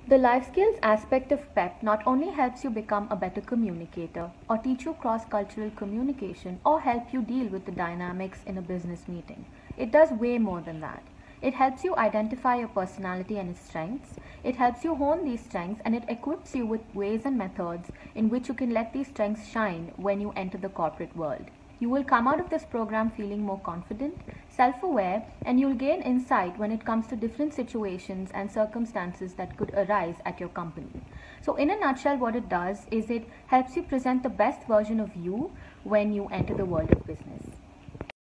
The life skills aspect of PEP not only helps you become a better communicator or teach you cross-cultural communication or help you deal with the dynamics in a business meeting. It does way more than that. It helps you identify your personality and its strengths. It helps you hone these strengths, and it equips you with ways and methods in which you can let these strengths shine when you enter the corporate world. You will come out of this program feeling more confident, self-aware, and you'll gain insight when it comes to different situations and circumstances that could arise at your company. So in a nutshell, what it does is it helps you present the best version of you when you enter the world of business.